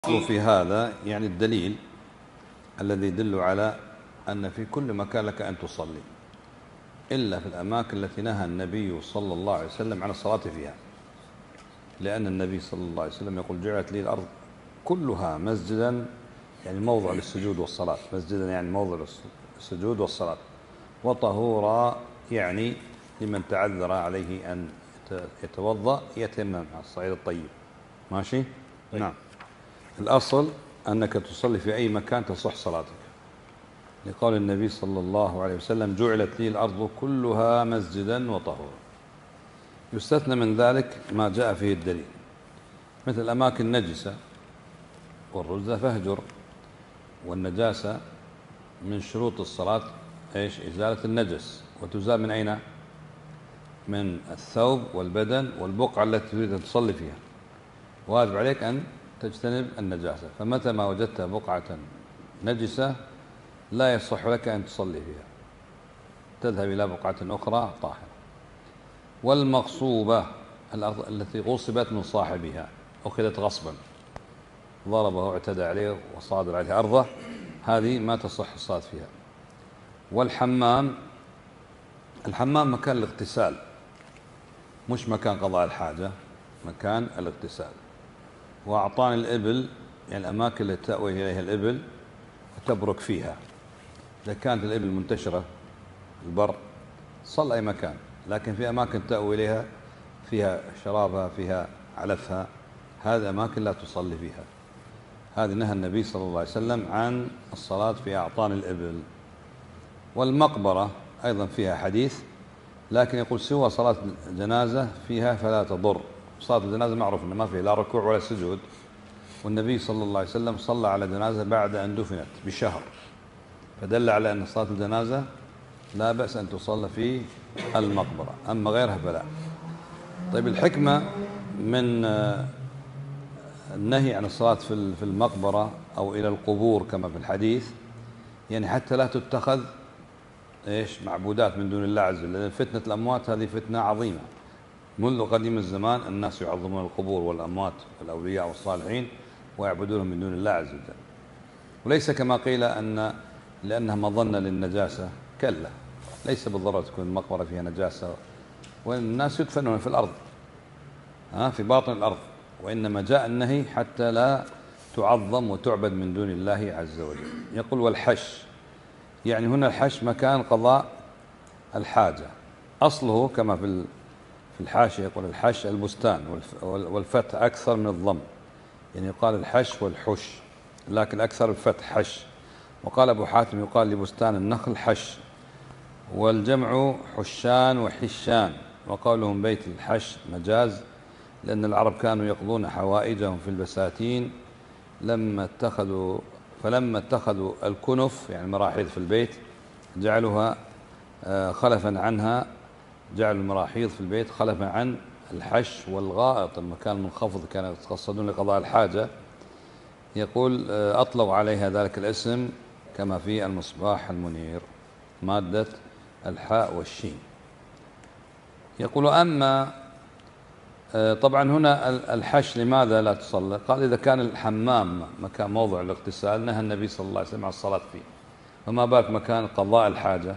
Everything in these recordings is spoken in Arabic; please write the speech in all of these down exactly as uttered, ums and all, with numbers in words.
في هذا يعني الدليل الذي يدل على أن في كل مكان لك أن تصلي إلا في الأماكن التي نهى النبي صلى الله عليه وسلم عن الصلاة فيها، لأن النبي صلى الله عليه وسلم يقول: جعلت لي الأرض كلها مسجدا، يعني موضع للسجود والصلاة، مسجدا يعني موضع للسجود والصلاة، وطهورا يعني لمن تعذر عليه أن يتوضأ يتيمم على الصعيد الطيب. ماشي؟ طيب. نعم. الأصل أنك تصلي في أي مكان تصح صلاتك، لقول النبي صلى الله عليه وسلم: جعلت لي الأرض كلها مسجدا وطهورا. يستثنى من ذلك ما جاء فيه الدليل، مثل الأماكن نجسة والرجز فاهجر، والنجاسة من شروط الصلاة إيش؟ إزالة النجس، وتزال من أين؟ من الثوب والبدن والبقعة التي تريد أن تصلي فيها، واجب عليك أن تجتنب النجاسة. فمتى ما وجدت بقعة نجسة لا يصح لك أن تصلي فيها، تذهب إلى بقعة أخرى طاهرة. والمغصوبة الأرض التي غصبت من صاحبها، أخذت غصبا، ضربه واعتدى عليه وصادر عليه أرضه، هذه ما تصح الصلاة فيها. والحمام، الحمام مكان الاغتسال، مش مكان قضاء الحاجة، مكان الاغتسال. وأعطان الإبل يعني الأماكن التي تأوي إليها الإبل وتبرك فيها، إذا كانت الإبل منتشرة البر صل أي مكان، لكن في أماكن تأوي إليها فيها شرابها فيها علفها، هذه أماكن لا تصلي فيها، هذه نهى النبي صلى الله عليه وسلم عن الصلاة في أعطان الإبل. والمقبرة أيضا فيها حديث، لكن يقول سوى صلاة جنازة فيها فلا تضر. صلاة الجنازة معروف أنه ما فيه لا ركوع ولا سجود، والنبي صلى الله عليه وسلم صلى على جنازة بعد أن دفنت بشهر، فدل على أن صلاة الجنازة لا بأس أن تصلى في المقبرة، أما غيرها فلا. طيب، الحكمة من النهي عن الصلاة في المقبرة أو إلى القبور كما في الحديث، يعني حتى لا تتخذ إيش معبودات من دون الله عز وجل، لأن فتنة الأموات هذه فتنة عظيمة. منذ قديم الزمان الناس يعظمون القبور والأموات والأولياء والصالحين ويعبدونهم من دون الله عز وجل، وليس كما قيل أن لأنها مظنة للنجاسة، كلا، ليس بالضرورة تكون المقبرة فيها نجاسة، والناس يدفنون في الأرض، ها في باطن الأرض، وإنما جاء النهي حتى لا تعظم وتعبد من دون الله عز وجل. يقول: والحش، يعني هنا الحش مكان قضاء الحاجة، أصله كما في في الحاشية يقول الحش البستان، والفتح أكثر من الضم، يعني يقال الحش والحش، لكن أكثر الفتح حش. وقال أبو حاتم يقال لبستان النخل حش، والجمع حشان وحشان، وقولهم بيت الحش مجاز، لأن العرب كانوا يقضون حوائجهم في البساتين، لما اتخذوا فلما اتخذوا الكنف يعني مراحيض في البيت جعلوها خلفا عنها، جعلوا المراحيض في البيت خلفا عن الحش والغائط، المكان المنخفض كانوا يتقصدون لقضاء الحاجة. يقول: أطلقوا عليها ذلك الاسم كما في المصباح المنير، مادة الحاء والشين. يقول: أما طبعا هنا الحش لماذا لا تصلى؟ قال: إذا كان الحمام مكان موضع الاغتسال نهى النبي صلى الله عليه وسلم عن الصلاة فيه، فما بالك مكان قضاء الحاجة،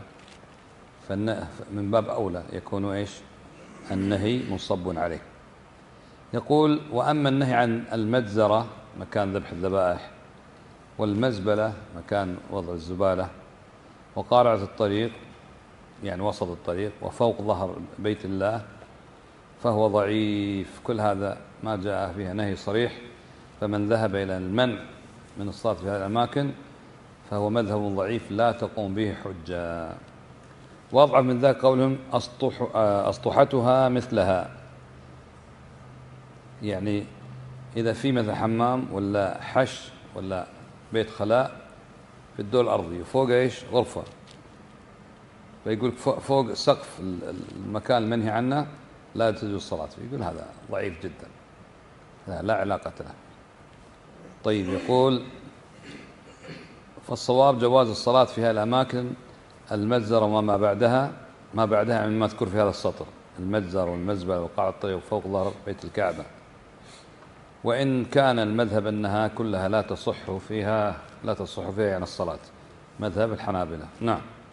فمن باب أولى يكون إيش النهي منصب عليه. يقول: وأما النهي عن المجزرة مكان ذبح الذبائح، والمزبلة مكان وضع الزبالة، وقارعة الطريق يعني وسط الطريق، وفوق ظهر بيت الله، فهو ضعيف. كل هذا ما جاء فيها نهي صريح، فمن ذهب إلى المنع من الصلاة في هذه الأماكن فهو مذهب ضعيف لا تقوم به حجة. وأضعف من ذلك قولهم أسطح أسطحتها مثلها، يعني إذا في مثل حمام ولا حش ولا بيت خلاء في الدور الأرضي وفوق إيش غرفة، فيقول فوق سقف المكان المنهي عنه لا تجوز الصلاة فيه، يقول هذا ضعيف جدا، لا, لا علاقة له. طيب، يقول: فالصواب جواز الصلاة في هذه الأماكن المجزرة وما بعدها، ما بعدها مما مذكور في هذا السطر، المجزر والمزبلة وقاع الطريق وفوق ظهر بيت الكعبة. وإن كان المذهب أنها كلها لا تصح فيها لا تصح فيها يعني الصلاة، مذهب الحنابلة. نعم.